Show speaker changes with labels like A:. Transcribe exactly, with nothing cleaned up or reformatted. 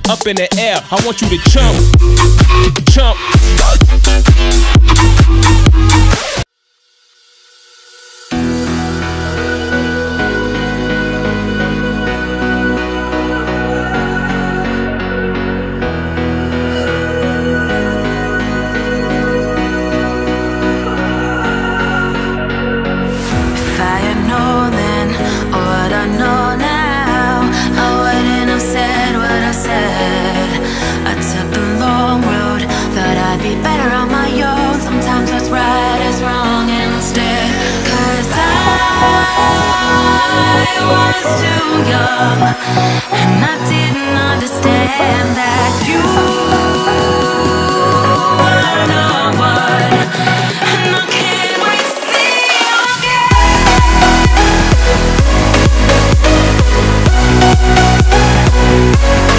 A: up in the air. I want you to jump, jump.
B: I was too young, and I didn't understand that you were the one, and I can't wait to see you again.